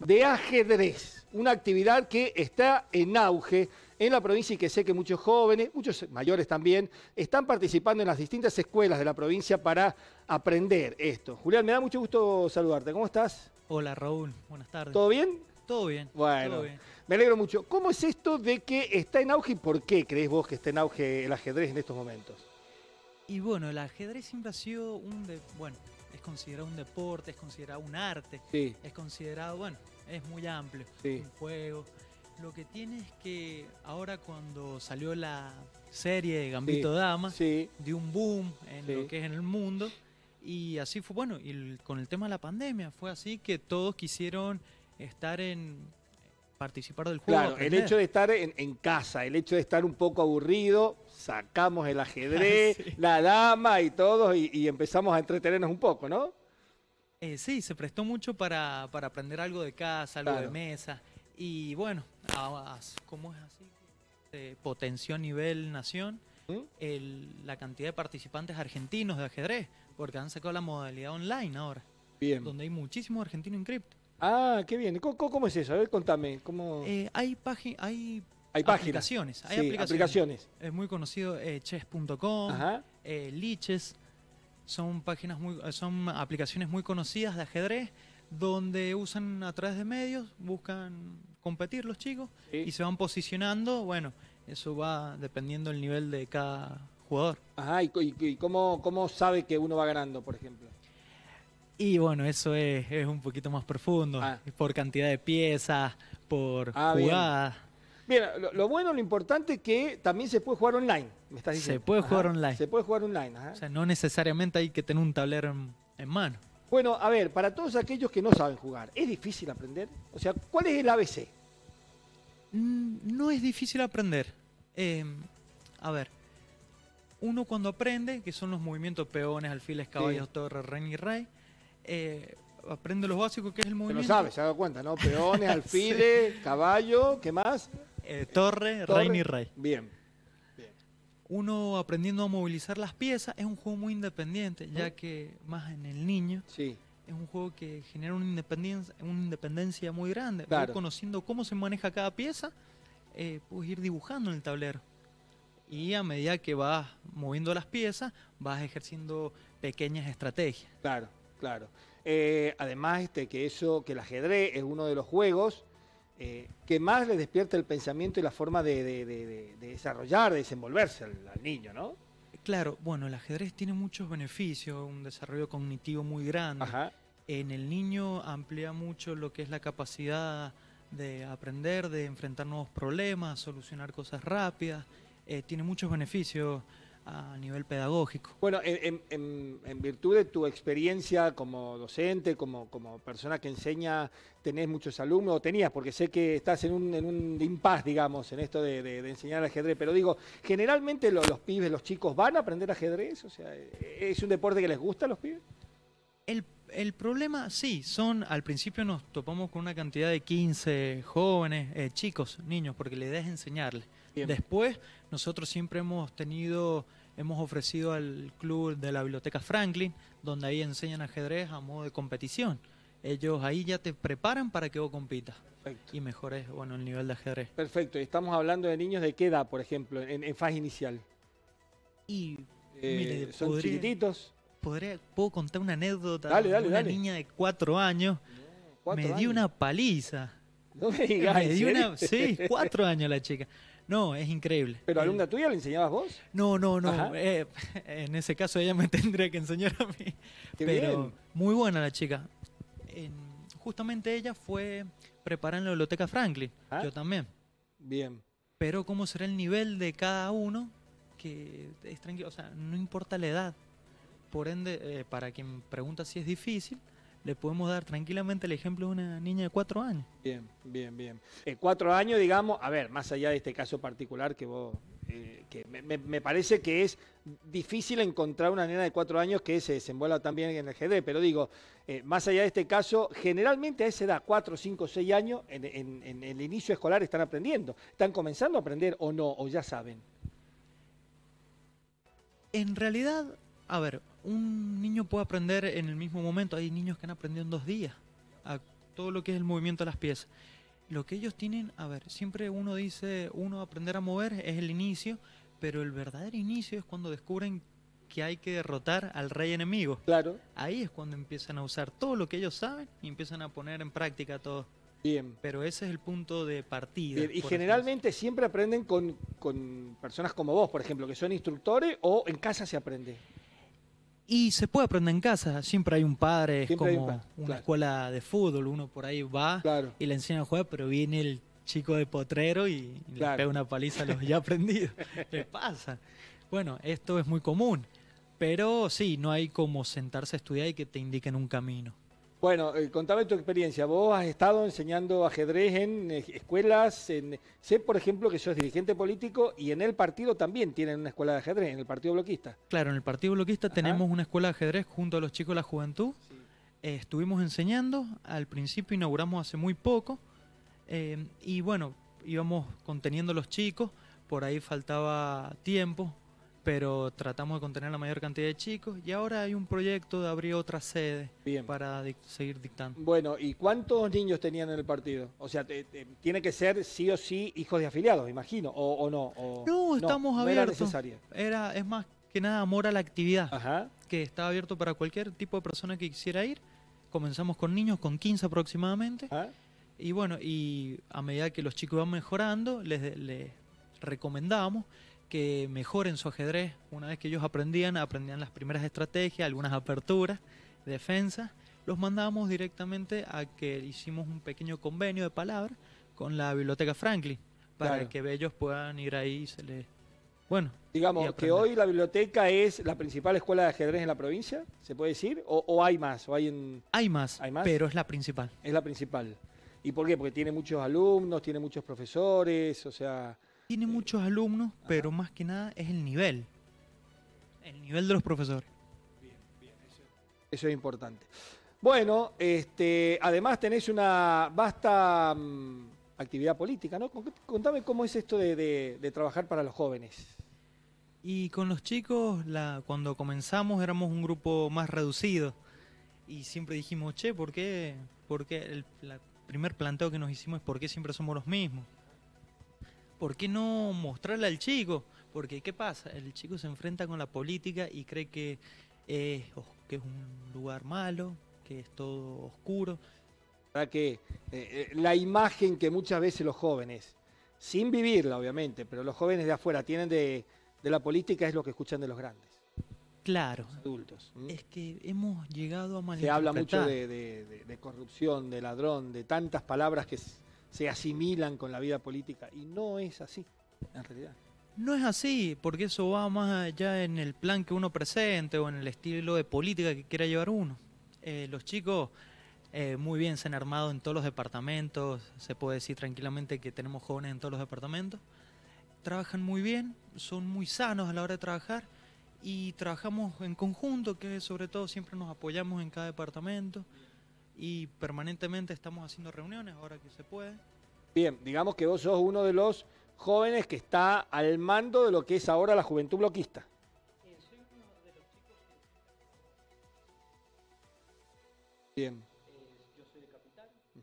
de ajedrez, una actividad que está en auge en la provincia y que sé que muchos jóvenes, muchos mayores también, están participando en las distintas escuelas de la provincia para aprender esto. Julián, me da mucho gusto saludarte. ¿Cómo estás? Hola Raúl, buenas tardes. ¿Todo bien? Todo bien. Bueno, Todo bien. me alegro mucho. ¿Cómo es esto de que está en auge y por qué crees vos que está en auge el ajedrez en estos momentos? Y bueno, el ajedrez siempre ha sido bueno, es considerado un deporte, es considerado un arte, Sí, es considerado, bueno, es muy amplio, sí, un juego. Lo que tiene es que ahora cuando salió la serie de sí, Gambito de Dama, sí, dio un boom en sí. lo que es en el mundo y así fue, bueno, con el tema de la pandemia fue así que todos quisieron estar participar del juego, Claro, el hecho aprender. de estar en casa, el hecho de estar un poco aburrido, sacamos el ajedrez, Sí. la dama y todo y empezamos a entretenernos un poco, ¿no? Sí, se prestó mucho para aprender algo de casa, algo de Claro. mesa. Y bueno, como es así, se potenció a nivel nación ¿Mm? la cantidad de participantes argentinos de ajedrez, porque han sacado la modalidad online ahora, Bien. donde hay muchísimos argentinos inscriptos. Ah, qué bien. ¿Cómo es eso? A ver, contame. ¿Cómo? Hay Hay páginas. aplicaciones, Sí, aplicaciones. Es muy conocido chess.com, Ajá. Liches. Son aplicaciones muy conocidas de ajedrez donde usan a través de medios, buscan competir los chicos Sí. y se van posicionando. Bueno, eso va dependiendo del nivel de cada jugador. Ajá. ¿Y cómo sabe que uno va ganando, por ejemplo? Y bueno, eso es un poquito más profundo, Ah, por cantidad de piezas, por bien. jugadas. Bien, lo bueno, lo importante es que también se puede jugar online, me estás Se diciendo. puede Ajá. jugar online. Se puede jugar online, ajá. O sea, no necesariamente hay que tener un tablero en mano. Bueno, a ver, para todos aquellos que no saben jugar, ¿es difícil aprender? O sea, ¿cuál es el ABC? No es difícil aprender. Eh, a ver, uno cuando aprende, que son los movimientos peones, alfiles, caballos, Sí. torre, rey y rey, aprende lo básico que es el Se lo movimiento. sabe, se ha dado cuenta, ¿no? Peones, Sí. alfiles, caballo, ¿qué más? Torre, Torre. rey y rey. Bien, bien. Uno aprendiendo a movilizar las piezas es un juego muy independiente, ¿Mm? ya que más en el niño Sí, es un juego que genera una independencia muy grande. Vos claro. conociendo cómo se maneja cada pieza, puedes ir dibujando en el tablero. Y a medida que vas moviendo las piezas, vas ejerciendo pequeñas estrategias. Claro, claro. Además, que el ajedrez es uno de los juegos que más le despierta el pensamiento y la forma de desarrollar, de desenvolverse al niño, ¿no? Claro, bueno, el ajedrez tiene muchos beneficios, un desarrollo cognitivo muy grande. Ajá. En el niño amplía mucho lo que es la capacidad de aprender, de enfrentar nuevos problemas, solucionar cosas rápidas. Tiene muchos beneficios a nivel pedagógico. Bueno, en virtud de tu experiencia como docente, como persona que enseña, tenés muchos alumnos, o tenías, porque sé que estás en un impasse, digamos, en esto de enseñar ajedrez, pero digo, generalmente los pibes, los chicos, ¿van a aprender ajedrez? O sea, ¿es un deporte que les gusta a los pibes? El problema, sí, al principio nos topamos con una cantidad de 15 jóvenes, chicos, niños, porque la idea es enseñarles. Bien. Después, nosotros siempre hemos ofrecido al club de la Biblioteca Franklin, donde ahí enseñan ajedrez a modo de competición. Ellos ahí ya te preparan para que vos compitas Perfecto. y mejores, bueno, el nivel de ajedrez. Perfecto. Y estamos hablando de niños de qué edad, por ejemplo, en fase inicial. Y, mire, ¿Son chiquititos? puedo contar una anécdota Dale, de dale, una dale. niña de 4 años. ¿4 Me dio años? una paliza. No me digas, Me ¿en dio serio? sí, 4 años la chica. No, es increíble. ¿Pero alumna tuya le enseñabas vos? No, Ajá. en ese caso ella me tendría que enseñar a mí. Qué Pero bien. muy buena la chica. Justamente ella fue preparada en la Biblioteca Franklin. ¿Ah? Yo también. Bien. Pero cómo será el nivel de cada uno, que es tranquilo. O sea, no importa la edad. Por ende, para quien pregunta si es difícil, le podemos dar tranquilamente el ejemplo de una niña de 4 años. Bien, bien, bien. 4 años, digamos, a ver, más allá de este caso particular que vos, que me parece que es difícil encontrar una nena de 4 años que se desenvuelva tan bien en el ajedrez, pero digo, más allá de este caso, generalmente a esa edad, 4, 5, 6 años, en el inicio escolar están aprendiendo. ¿Están comenzando a aprender o no, o ya saben? En realidad, a ver, un niño puede aprender en el mismo momento. Hay niños que han aprendido en 2 días. todo lo que es el movimiento de las piezas. Lo que ellos tienen, a ver, siempre uno dice, uno aprender a mover es el inicio, pero el verdadero inicio es cuando descubren que hay que derrotar al rey enemigo. Claro. Ahí es cuando empiezan a usar todo lo que ellos saben y empiezan a poner en práctica todo. Bien. Pero ese es el punto de partida. Bien. Y generalmente siempre aprenden con personas como vos, por ejemplo, que son instructores, o en casa se aprende. Y se puede aprender en casa, siempre hay un padre, es Siempre hay un como padre, una claro. escuela de fútbol, uno por ahí va Claro. y le enseña a jugar, pero viene el chico de potrero y Claro. le pega una paliza a los ya aprendidos. Le pasa. Bueno, esto es muy común, pero sí, no hay como sentarse a estudiar y que te indiquen un camino. Bueno, contame tu experiencia. Vos has estado enseñando ajedrez en escuelas. Sé, por ejemplo, que sos dirigente político y en el partido también tienen una escuela de ajedrez, en el Partido Bloquista. Claro, en el Partido Bloquista Ajá. tenemos una escuela de ajedrez junto a los chicos de la juventud. Sí. Estuvimos enseñando, al principio inauguramos hace muy poco, y bueno, íbamos conteniendo los chicos, por ahí faltaba tiempo, pero tratamos de contener la mayor cantidad de chicos y ahora hay un proyecto de abrir otra sede Bien. para seguir dictando. Bueno, ¿y cuántos niños tenían en el partido? O sea, tiene que ser sí o sí hijos de afiliados, imagino, o no. No, estamos no era abiertos. necesaria. Es más que nada amor a la actividad, Ajá. que está abierto para cualquier tipo de persona que quisiera ir. Comenzamos con niños, con 15 aproximadamente. Ajá. Y bueno, y a medida que los chicos van mejorando, les recomendamos que mejoren su ajedrez. Una vez que ellos aprendían las primeras estrategias, algunas aperturas, defensas, los mandamos directamente a que hicimos un pequeño convenio de palabras con la Biblioteca Franklin, para Claro. que ellos puedan ir ahí y se les... Bueno, y Digamos que aprender. hoy la biblioteca es la principal escuela de ajedrez en la provincia, ¿se puede decir? ¿O hay más? ¿O Hay más, ¿Hay más? pero es la principal. Es la principal. ¿Y por qué? Porque tiene muchos alumnos, tiene muchos profesores, o sea... Tiene muchos alumnos, pero más que nada es el nivel de los profesores. Eso es importante. Bueno, además tenés una vasta actividad política, ¿no? Contame cómo es esto de trabajar para los jóvenes. Y con los chicos, cuando comenzamos éramos un grupo más reducido y siempre dijimos, che, ¿por qué? Porque el primer planteo que nos hicimos es ¿por qué siempre somos los mismos? ¿Por qué no mostrarle al chico? Porque ¿qué pasa? El chico se enfrenta con la política y cree que es un lugar malo, que es todo oscuro. ¿Verdad que la imagen que muchas veces los jóvenes, sin vivirla obviamente, pero los jóvenes de afuera tienen de la política es lo que escuchan de los grandes, Claro, los adultos? es que hemos llegado a Se habla mucho malinterpretar. de corrupción, de ladrón, de tantas palabras que se asimilan con la vida política y no es así, en realidad. No es así, porque eso va más allá en el plan que uno presente o en el estilo de política que quiera llevar uno. Los chicos muy bien se han armado en todos los departamentos, se puede decir tranquilamente que tenemos jóvenes en todos los departamentos. Trabajan muy bien, son muy sanos a la hora de trabajar y trabajamos en conjunto, que sobre todo siempre nos apoyamos en cada departamento y permanentemente estamos haciendo reuniones ahora que se puede. Bien, digamos que vos sos uno de los jóvenes que está al mando de lo que es ahora la Juventud Bloquista. Bien. Yo soy de Capital.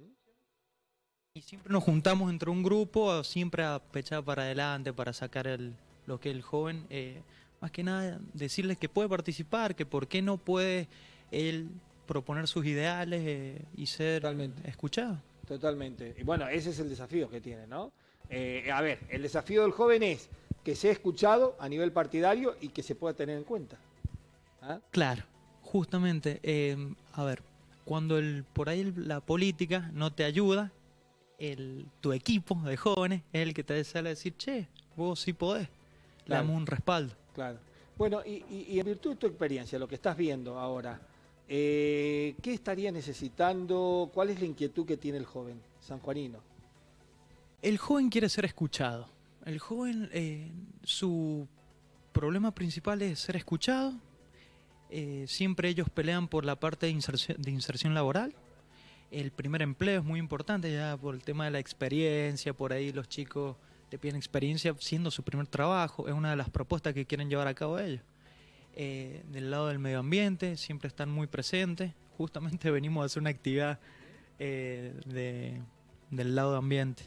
Y siempre nos juntamos entre un grupo, siempre a pechar para adelante, para sacar lo que es el joven. Más que nada, decirles que puede participar, que por qué no puede él proponer sus ideales y ser Totalmente. escuchado. Totalmente. Y bueno, ese es el desafío que tiene, ¿no? A ver, el desafío del joven es que sea escuchado a nivel partidario y que se pueda tener en cuenta. ¿Ah? Claro, justamente, a ver, cuando por ahí la política no te ayuda, tu equipo de jóvenes es el que te sale a decir, che, vos sí podés, le Claro. damos un respaldo. Claro. Bueno, y en virtud de tu experiencia, lo que estás viendo ahora, ¿qué estaría necesitando? ¿Cuál es la inquietud que tiene el joven sanjuanino? El joven quiere ser escuchado. El joven, su problema principal es ser escuchado. Siempre ellos pelean por la parte de inserción laboral. El primer empleo es muy importante ya por el tema de la experiencia. Por ahí los chicos te piden experiencia siendo su primer trabajo. Es una de las propuestas que quieren llevar a cabo ellos. Del lado del medio ambiente siempre están muy presentes. Justamente venimos a hacer una actividad del lado de ambiente.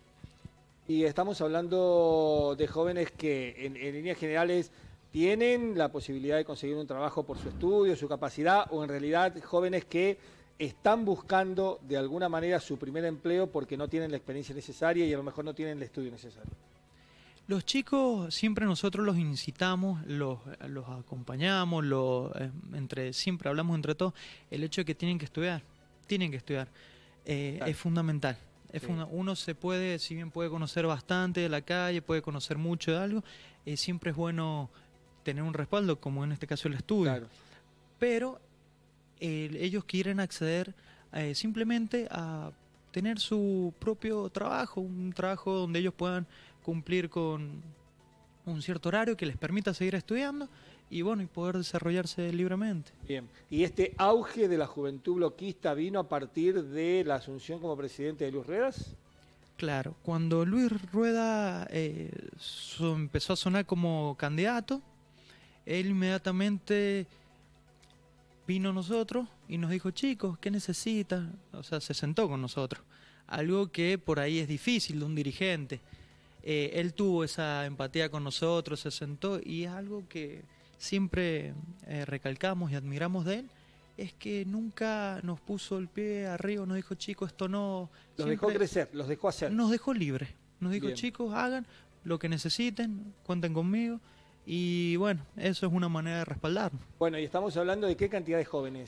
Y estamos hablando de jóvenes que en líneas generales tienen la posibilidad de conseguir un trabajo por su estudio, su capacidad, o en realidad jóvenes que están buscando de alguna manera su primer empleo porque no tienen la experiencia necesaria y a lo mejor no tienen el estudio necesario. Los chicos siempre nosotros los incitamos, los acompañamos, siempre hablamos entre todos, el hecho de que tienen que estudiar, claro. Es fundamental. Sí. Uno si bien puede conocer bastante de la calle, puede conocer mucho de algo, siempre es bueno tener un respaldo, como en este caso el estudio. Claro. Pero ellos quieren acceder simplemente a tener su propio trabajo, un trabajo donde ellos puedan cumplir con un cierto horario que les permita seguir estudiando y bueno, y poder desarrollarse libremente. Bien, y este auge de la juventud bloquista vino a partir de la asunción como presidente de Luis Ruedas. Claro, cuando Luis Rueda empezó a sonar como candidato, él inmediatamente vino a nosotros y nos dijo, chicos, ¿qué necesitan? O sea, se sentó con nosotros. Algo que por ahí es difícil de un dirigente. Él tuvo esa empatía con nosotros, se sentó y es algo que siempre recalcamos y admiramos de él, es que nunca nos puso el pie arriba, nos dijo, chicos, esto no... Los dejó crecer, los dejó hacer. Nos dejó libres, nos dijo, Bien. chicos, hagan lo que necesiten, cuenten conmigo. Y bueno, eso es una manera de respaldarnos. Bueno, y estamos hablando de qué cantidad de jóvenes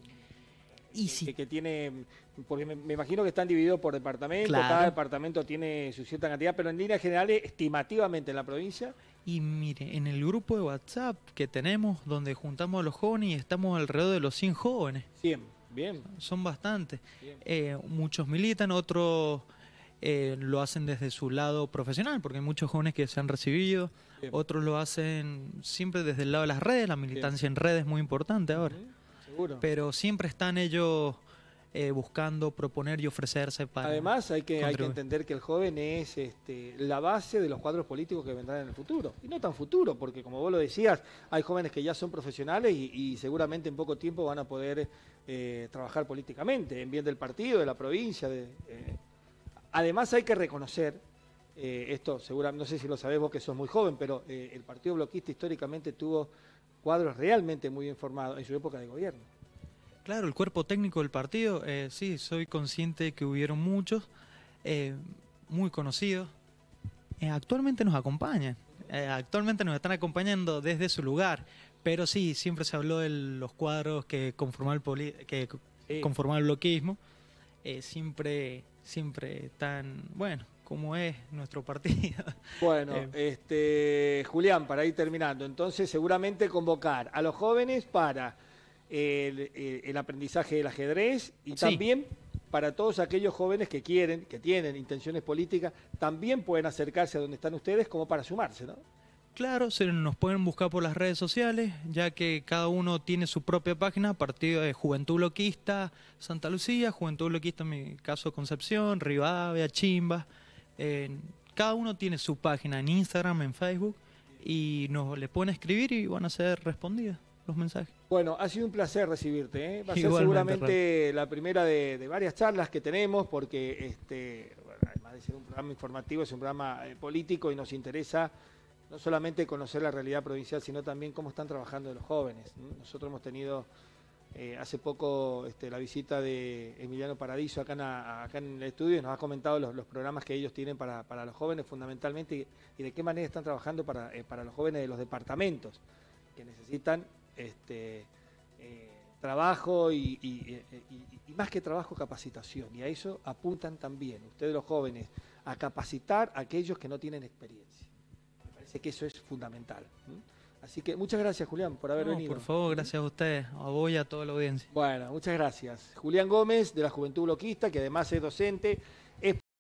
Y sí, que tiene, porque me imagino que están divididos por departamento, claro. Cada departamento tiene su cierta cantidad, pero en líneas generales, estimativamente en la provincia. Y mire, en el grupo de WhatsApp que tenemos, donde juntamos a los jóvenes y estamos alrededor de los 100 jóvenes. 100, bien. Son bastantes. Bien. Muchos militan, otros lo hacen desde su lado profesional, porque hay muchos jóvenes que se han recibido. Bien. Otros lo hacen siempre desde el lado de las redes, la militancia en redes es muy importante ahora. Seguro. Pero siempre están ellos buscando proponer y ofrecerse para... Además, hay que contribuir. entender que el joven es la base de los cuadros políticos que vendrán en el futuro. Y no tan futuro, porque como vos lo decías, hay jóvenes que ya son profesionales y seguramente en poco tiempo van a poder trabajar políticamente, en bien del partido, de la provincia. Además, hay que reconocer, esto seguramente, no sé si lo sabés vos que sos muy joven, pero el Partido Bloquista históricamente tuvo cuadros realmente muy bien formados en su época de gobierno. Claro, el cuerpo técnico del partido, sí, soy consciente que hubieron muchos, muy conocidos. Actualmente nos acompañan, actualmente nos están acompañando desde su lugar, pero sí, siempre se habló de los cuadros que conformaban el bloquismo, siempre tan, bueno, como es nuestro partido. Bueno, Julián, para ir terminando, entonces seguramente convocar a los jóvenes para el aprendizaje del ajedrez y Sí. también para todos aquellos jóvenes que tienen intenciones políticas, también pueden acercarse a donde están ustedes como para sumarse, ¿no? Claro, nos pueden buscar por las redes sociales, ya que cada uno tiene su propia página, partido de Juventud Bloquista Santa Lucía, Juventud Bloquista en mi caso Concepción, Rivadavia, Chimba. Cada uno tiene su página en Instagram, en Facebook, y les pueden escribir y van a ser respondidas los mensajes. Bueno, ha sido un placer recibirte, ¿eh? Va a ser Igualmente, seguramente la primera de varias charlas que tenemos, porque bueno, además de ser un programa informativo, es un programa político y nos interesa no solamente conocer la realidad provincial, sino también cómo están trabajando los jóvenes. Nosotros hemos tenido hace poco la visita de Emiliano Paradiso acá en el estudio y nos ha comentado los programas que ellos tienen para los jóvenes fundamentalmente y de qué manera están trabajando para los jóvenes de los departamentos que necesitan trabajo y más que trabajo, capacitación. Y a eso apuntan también ustedes los jóvenes, a capacitar a aquellos que no tienen experiencia. Me parece que eso es fundamental. Así que muchas gracias, Julián, por haber venido. Por favor, gracias a ustedes, a vos y a toda la audiencia. Bueno, muchas gracias. Julián Gómez, de la Juventud Bloquista, que además es docente